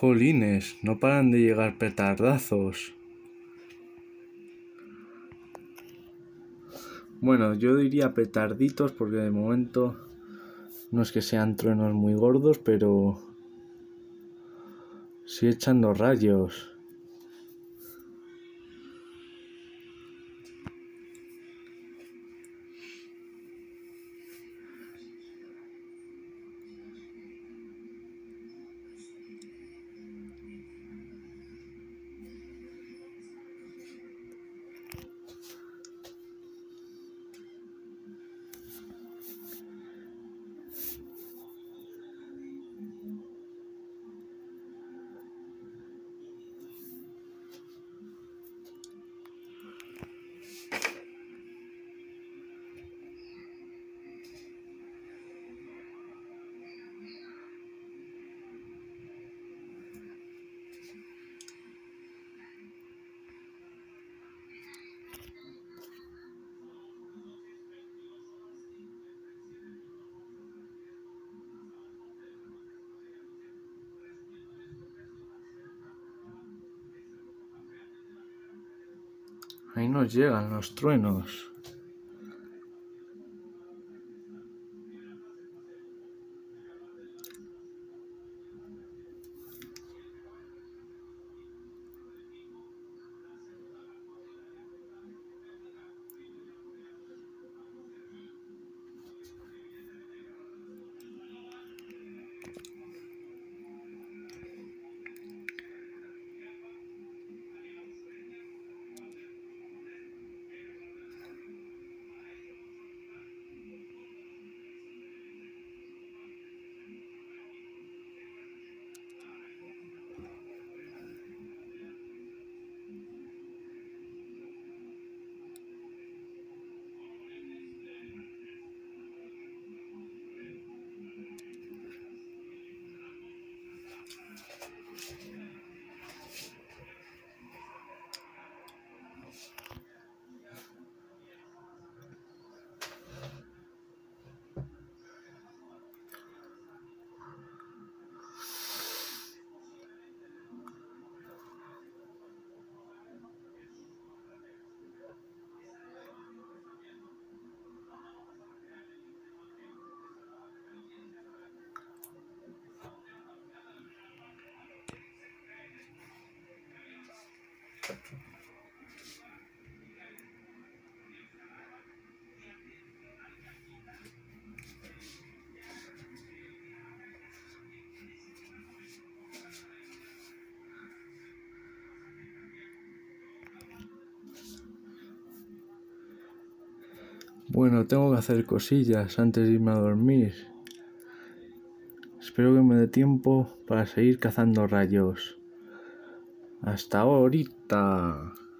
Jolines, no paran de llegar petardazos. Bueno, yo diría petarditos porque de momento no es que sean truenos muy gordos, pero sí echando rayos. Ahí nos llegan los truenos. Bueno, tengo que hacer cosillas antes de irme a dormir. Espero que me dé tiempo para seguir cazando rayos. Hasta ahorita.